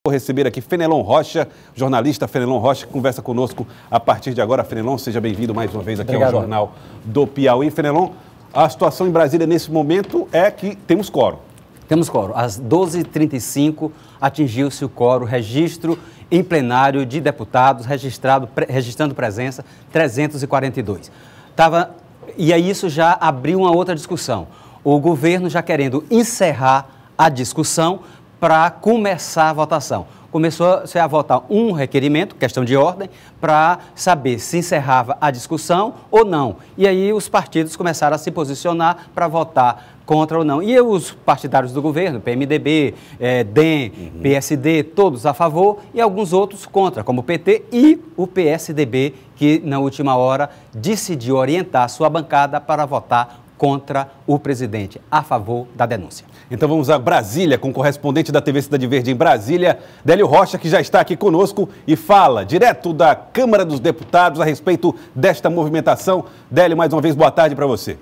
Vou receber aqui Fenelon Rocha, jornalista Fenelon Rocha, que conversa conosco a partir de agora. Fenelon, seja bem-vindo mais uma vez aqui ao Jornal do Piauí. Fenelon, a situação em Brasília nesse momento é que temos quórum. Temos quórum. Às 12h35 atingiu-se o quórum, registro em plenário de deputados, registrando presença 342. E aí isso já abriu uma outra discussão. O governo já querendo encerrar a discussão para começar a votação. Começou-se a votar um requerimento, questão de ordem, para saber se encerrava a discussão ou não. E aí os partidos começaram a se posicionar para votar contra ou não. E os partidários do governo, PMDB, DEM, PSD, todos a favor e alguns outros contra, como o PT e o PSDB, que na última hora decidiu orientar sua bancada para votar contra o presidente, a favor da denúncia. Então vamos a Brasília com o correspondente da TV Cidade Verde em Brasília, Délio Rocha, que já está aqui conosco e fala direto da Câmara dos Deputados a respeito desta movimentação. Délio, mais uma vez, boa tarde para você.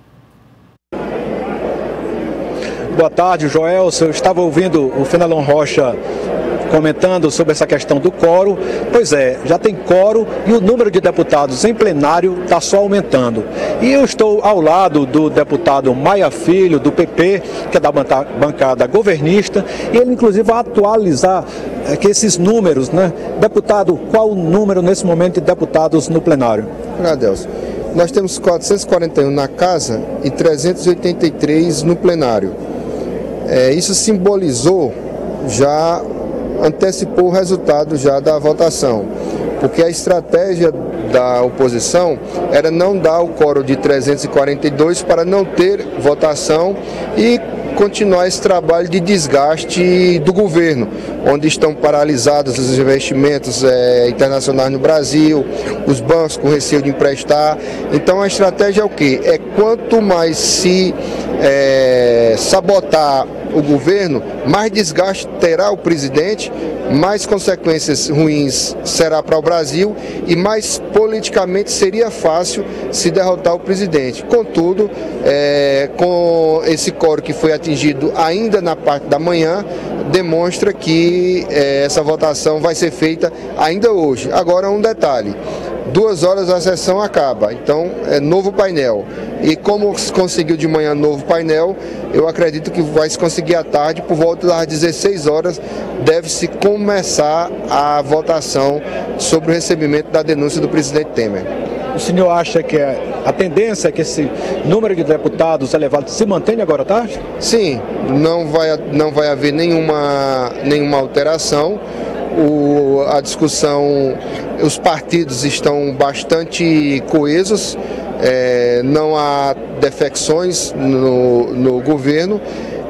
Boa tarde, Joelson. Eu estava ouvindo o Fenelon Rocha comentando sobre essa questão do quórum. Pois é, já tem quórum e o número de deputados em plenário está só aumentando. E eu estou ao lado do deputado Maia Filho, do PP, que é da bancada governista, e ele inclusive vai atualizar esses números, né? Deputado, qual o número nesse momento de deputados no plenário? Adeus. Nós temos 441 na casa e 383 no plenário. Isso simbolizou já antecipou o resultado já da votação, porque a estratégia da oposição era não dar o quórum de 342 para não ter votação e continuar esse trabalho de desgaste do governo, onde estão paralisados os investimentos internacionais no Brasil, os bancos com receio de emprestar. Então a estratégia é o quê? É quanto mais se sabotar o governo, mais desgaste terá o presidente, mais consequências ruins será para o Brasil e mais politicamente seria fácil se derrotar o presidente. Contudo, com esse quórum que foi atingido ainda na parte da manhã, demonstra que essa votação vai ser feita ainda hoje. Agora um detalhe, 2 horas a sessão acaba, então é novo painel. E como se conseguiu de manhã novo painel, eu acredito que vai se conseguir à tarde, por volta das 16 horas, deve-se começar a votação sobre o recebimento da denúncia do presidente Temer. O senhor acha que a tendência é que esse número de deputados elevado se mantenha agora à tarde? Sim, não vai haver nenhuma alteração. A discussão, os partidos estão bastante coesos, não há defecções no governo.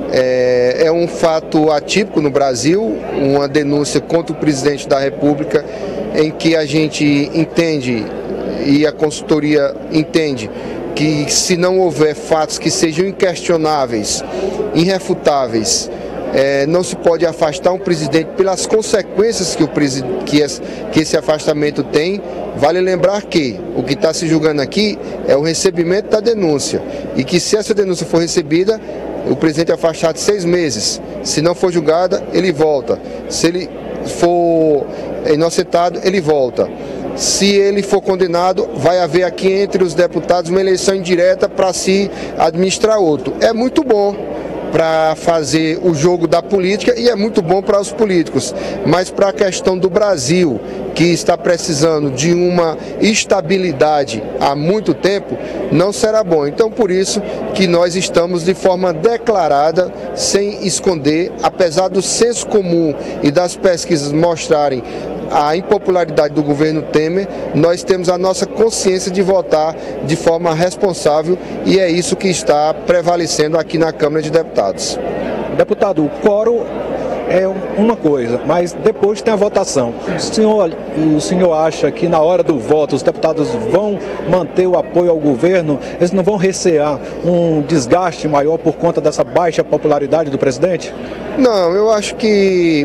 É um fato atípico no Brasil, uma denúncia contra o presidente da República, em que a gente entende e a consultoria entende que se não houver fatos que sejam inquestionáveis, irrefutáveis, não se pode afastar um presidente pelas consequências que esse afastamento tem. Vale lembrar que o que está se julgando aqui é o recebimento da denúncia e que se essa denúncia for recebida, o presidente é afastado de 6 meses. Se não for julgada, ele volta. Se ele for inocentado, ele volta. Se ele for condenado, vai haver aqui entre os deputados uma eleição indireta para se administrar outro. É muito bom para fazer o jogo da política e é muito bom para os políticos, mas para a questão do Brasil, que está precisando de uma estabilidade há muito tempo, não será bom. Então, por isso que nós estamos de forma declarada, sem esconder, apesar do senso comum e das pesquisas mostrarem a impopularidade do governo Temer, nós temos a nossa consciência de votar de forma responsável e é isso que está prevalecendo aqui na Câmara de Deputados. Deputado, o quórum é uma coisa, mas depois tem a votação. O senhor acha que na hora do voto os deputados vão manter o apoio ao governo? Eles não vão recear um desgaste maior por conta dessa baixa popularidade do presidente? Não, eu acho que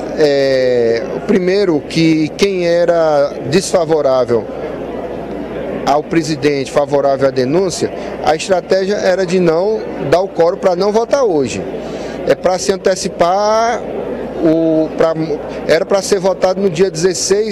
primeiro que quem era desfavorável ao presidente, favorável à denúncia, a estratégia era de não dar o quórum para não votar hoje. É para se antecipar era para ser votado no dia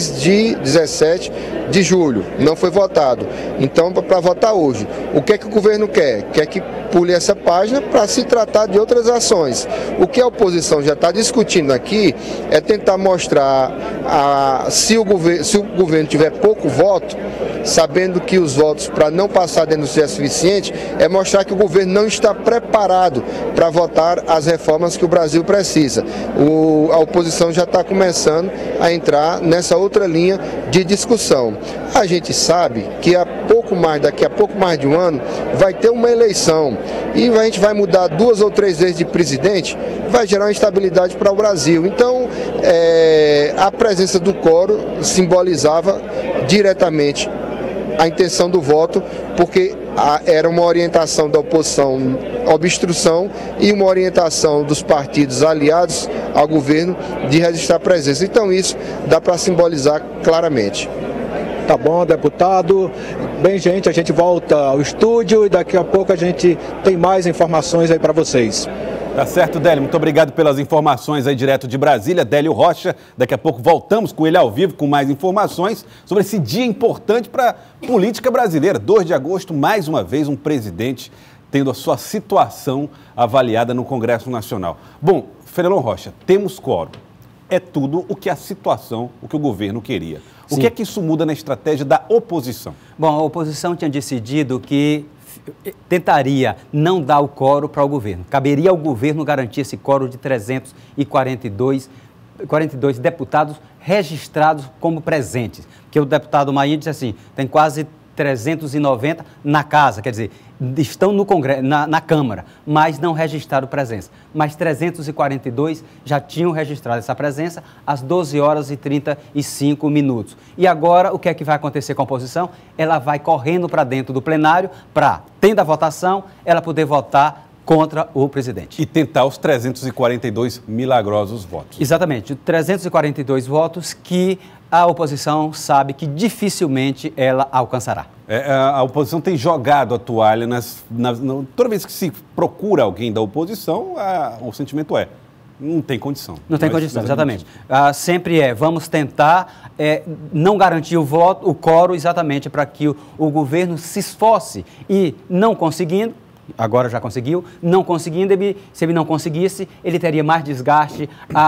17 de julho, não foi votado. Então, para votar hoje. O que é que o governo quer? Quer que pule essa página para se tratar de outras ações. O que a oposição já está discutindo aqui é tentar mostrar, se o governo tiver pouco voto, sabendo que os votos para não passar dentro do é suficiente, é mostrar que o governo não está preparado para votar as reformas que o Brasil precisa. A oposição já está começando a entrar nessa outra linha de discussão. A gente sabe que daqui a pouco mais de um ano vai ter uma eleição e a gente vai mudar 2 ou 3 vezes de presidente, vai gerar uma instabilidade para o Brasil. Então, a presença do quórum simbolizava diretamente a intenção do voto, porque era uma orientação da oposição, obstrução, e uma orientação dos partidos aliados ao governo de registrar presença. Então isso dá para simbolizar claramente. Tá bom, deputado. Bem, gente, a gente volta ao estúdio e daqui a pouco a gente tem mais informações aí para vocês. Tá certo, Délio. Muito obrigado pelas informações aí direto de Brasília. Délio Rocha, daqui a pouco voltamos com ele ao vivo com mais informações sobre esse dia importante para a política brasileira. 2 de agosto, mais uma vez, um presidente tendo a sua situação avaliada no Congresso Nacional. Bom, Fenelon Rocha, temos quórum. É tudo o que a situação, o que o governo queria. O que é que isso muda na estratégia da oposição? Bom, a oposição tinha decidido que tentaria não dar o quórum para o governo. Caberia ao governo garantir esse quórum de 342 deputados registrados como presentes. Porque o deputado Maia disse assim, tem quase 390 na casa, quer dizer, estão no Congresso, na Câmara, mas não registraram presença. Mas 342 já tinham registrado essa presença às 12 horas e 35 minutos. E agora, o que é que vai acontecer com a oposição? Ela vai correndo para dentro do plenário para, tendo a votação, ela poder votar contra o presidente. E tentar os 342 milagrosos votos. Exatamente, 342 votos que a oposição sabe que dificilmente ela alcançará. A oposição tem jogado a toalha toda vez que se procura alguém da oposição, o sentimento não tem condição. Não tem condição, exatamente. Sempre vamos tentar não garantir o quórum exatamente para que o governo se esforce e não conseguindo, agora já conseguiu, não conseguindo, se ele não conseguisse, ele teria mais desgaste,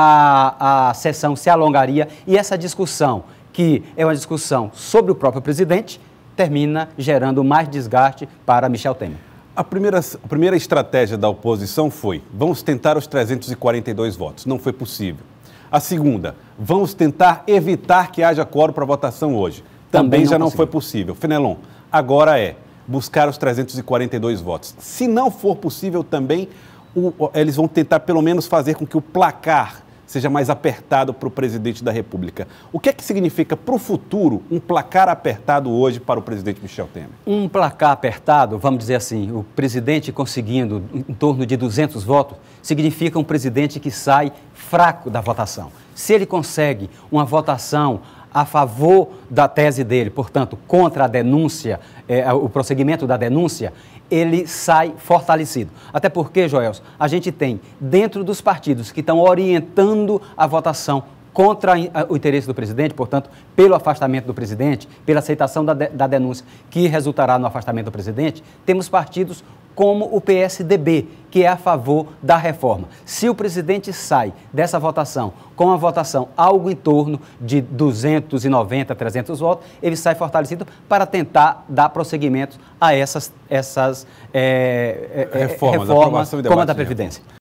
a sessão se alongaria e essa discussão, que é uma discussão sobre o próprio presidente, termina gerando mais desgaste para Michel Temer. A primeira estratégia da oposição foi, vamos tentar os 342 votos, não foi possível. A segunda, vamos tentar evitar que haja quórum para votação hoje, também já não foi possível. Fenelon, agora buscar os 342 votos. Se não for possível também, eles vão tentar pelo menos fazer com que o placar seja mais apertado para o presidente da República. O que é que significa para o futuro um placar apertado hoje para o presidente Michel Temer? Um placar apertado, vamos dizer assim, o presidente conseguindo em torno de 200 votos, significa um presidente que sai fraco da votação. Se ele consegue uma votação a favor da tese dele, portanto, contra a denúncia, o prosseguimento da denúncia, ele sai fortalecido. Até porque, Joelson, a gente tem dentro dos partidos que estão orientando a votação contra o interesse do presidente, portanto, pelo afastamento do presidente, pela aceitação da denúncia que resultará no afastamento do presidente, temos partidos como o PSDB, que é a favor da reforma. Se o presidente sai dessa votação com uma votação algo em torno de 290, 300 votos, ele sai fortalecido para tentar dar prosseguimento a essas reformas como a da Previdência.